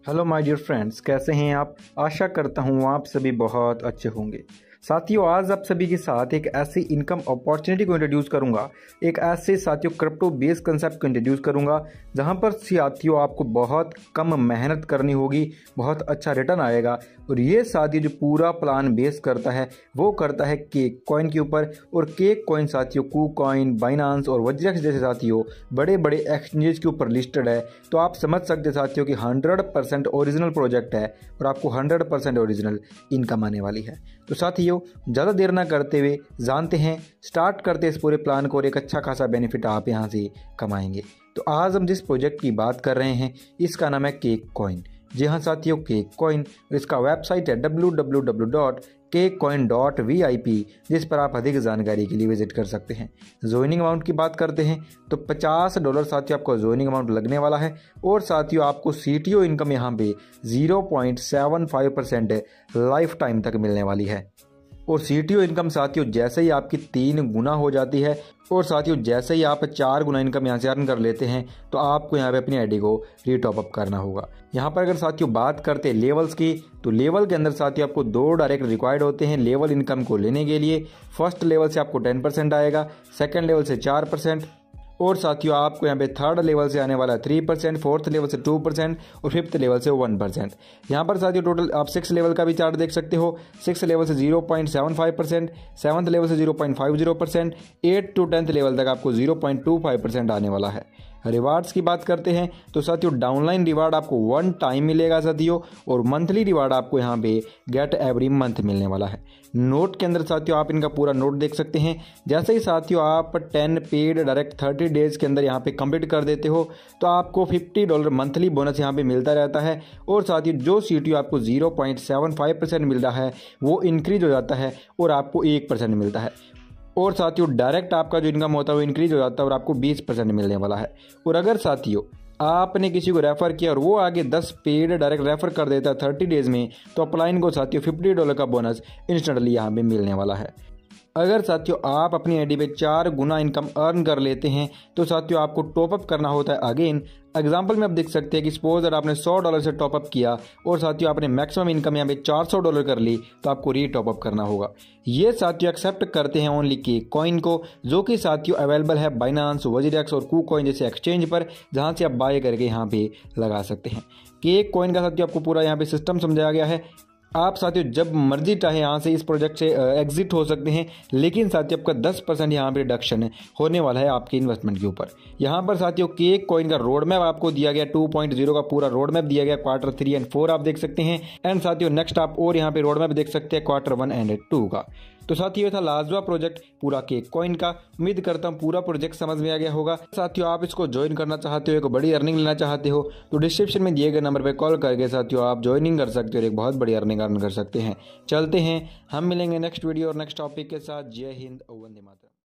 Hello my dear friends, कैसे हैं आप। आशा करता हूँ आप सभी बहुत अच्छे होंगे। साथियों, आज आप सभी के साथ एक ऐसी इनकम अपॉर्चुनिटी को इंट्रोड्यूस करूंगा, एक ऐसे साथियों क्रिप्टो बेस्ड कंसेप्ट को इंट्रोड्यूस करूंगा जहां पर साथियों आपको बहुत कम मेहनत करनी होगी, बहुत अच्छा रिटर्न आएगा। और ये साथियों जो पूरा प्लान बेस करता है वो करता है केक कॉइन के ऊपर। और केक कॉइन साथियों KuCoin, बाइनांस और वज्रक्स जैसे साथियों बड़े बड़े एक्सचेंजेस के ऊपर लिस्टेड है। तो आप समझ सकते साथियों कि 100% ओरिजिनल प्रोजेक्ट है और आपको 100% ओरिजिनल इनकम आने वाली है। तो साथियों ज़्यादा देर ना करते हुए जानते हैं, स्टार्ट करते इस पूरे प्लान को और एक अच्छा खासा बेनिफिट आप यहाँ से कमाएंगे। तो आज हम जिस प्रोजेक्ट की बात कर रहे हैं इसका नाम है केक कॉइन। जी हाँ साथियों, केक कॉइन। इसका वेबसाइट है www.kcoin.vip, जिस पर आप अधिक जानकारी के लिए विजिट कर सकते हैं। ज्वाइनिंग अमाउंट की बात करते हैं तो $50 साथियों आपको ज्वाइनिंग अमाउंट लगने वाला है। और साथियों आपको CTO इनकम यहाँ पे 0.75% लाइफ टाइम तक मिलने वाली है। और CTO इनकम साथियों जैसे ही आपकी 3 गुना हो जाती है और साथियों जैसे ही आप 4 गुना इनकम यहाँ से अर्न कर लेते हैं तो आपको यहाँ पे अपनी आईडी को रीटॉप अप करना होगा। यहाँ पर अगर साथियों बात करते हैं लेवल्स की, तो लेवल के अंदर साथियों आपको 2 डायरेक्ट रिक्वायर्ड होते हैं लेवल इनकम को लेने के लिए। फर्स्ट लेवल से आपको 10% आएगा, सेकेंड लेवल से 4%, और साथियों आपको यहाँ पे थर्ड लेवल से आने वाला है 3%, फोर्थ लेवल से 2% और फिफ्थ लेवल से 1%। यहाँ पर साथियों टोटल आप 6 लेवल का भी चार्ट देख सकते हो। 6 लेवल से 0.75%, 7th लेवल से 0.50%, 8 to 10th लेवल तक आपको 0.25% आने वाला है। रिवार्ड्स की बात करते हैं तो साथियों डाउनलाइन रिवार्ड आपको 1 टाइम मिलेगा साथियों, और मंथली रिवार्ड आपको यहाँ पे गेट एवरी मंथ मिलने वाला है। नोट के अंदर साथियों आप इनका पूरा नोट देख सकते हैं। जैसे ही साथियों आप 10 पेड डायरेक्ट 30 डेज के अंदर यहाँ पे कंप्लीट कर देते हो तो आपको $50 मंथली बोनस यहाँ पे मिलता रहता है। और साथियों जो CTO आपको 0.75% मिल रहा है वो इंक्रीज हो जाता है और आपको 1% मिलता है। और साथियों डायरेक्ट आपका जो इनकम होता है वो इंक्रीज हो जाता है और आपको 20% मिलने वाला है। और अगर साथियों आपने किसी को रेफर किया और वो आगे 10 पेड डायरेक्ट रेफर कर देता है 30 डेज में, तो अपलाइन को साथियों $50 का बोनस इंस्टेंटली यहाँ पे मिलने वाला है। अगर साथियों आप अपनी आईडी पे 4 गुना इनकम अर्न कर लेते हैं तो साथियों आपको टॉपअप करना होता है अगेन। एग्जाम्पल में आप देख सकते हैं कि सपोज अगर आपने $100 से टॉपअप किया और साथियों आपने मैक्सिमम इनकम यहाँ पे $400 कर ली तो आपको री टॉपअप करना होगा। ये साथियों एक्सेप्ट करते हैं ओनली केक कॉइन को, जो कि साथियों अवेलेबल है बाइनांस, वज्रक्स और KuCoin जैसे एक्सचेंज पर, जहाँ से आप बाय करके यहाँ पे लगा सकते हैं। केक कॉइन का साथियों आपको पूरा यहाँ पे सिस्टम समझाया गया है। आप साथियों जब मर्जी चाहे यहाँ से इस प्रोजेक्ट से एग्जिट हो सकते हैं, लेकिन साथियों आपका 10% यहाँ पे रिडक्शन होने वाला है आपके इन्वेस्टमेंट के ऊपर। यहाँ पर साथियों केक कॉइन का रोड मैप आपको दिया गया, 2.0 का पूरा रोड मैप दिया गया, क्वार्टर 3 और 4 आप देख सकते हैं। एंड साथियों नेक्स्ट आप और यहाँ पे रोड मैप देख सकते हैं क्वार्टर 1 और 2 का। तो साथियों ये था लाजवाब प्रोजेक्ट पूरा केक कॉइन का। उम्मीद करता हूँ पूरा प्रोजेक्ट समझ में आ गया होगा। साथियों आप इसको ज्वाइन करना चाहते हो, एक बड़ी अर्निंग लेना चाहते हो, तो डिस्क्रिप्शन में दिए गए नंबर पे कॉल करके साथियों आप ज्वाइनिंग कर सकते हो और एक बहुत बड़ी अर्निंग अर्न कर सकते हैं। चलते हैं, हम मिलेंगे नेक्स्ट वीडियो और नेक्स्ट टॉपिक के साथ। जय हिंद, वंदे मातरम।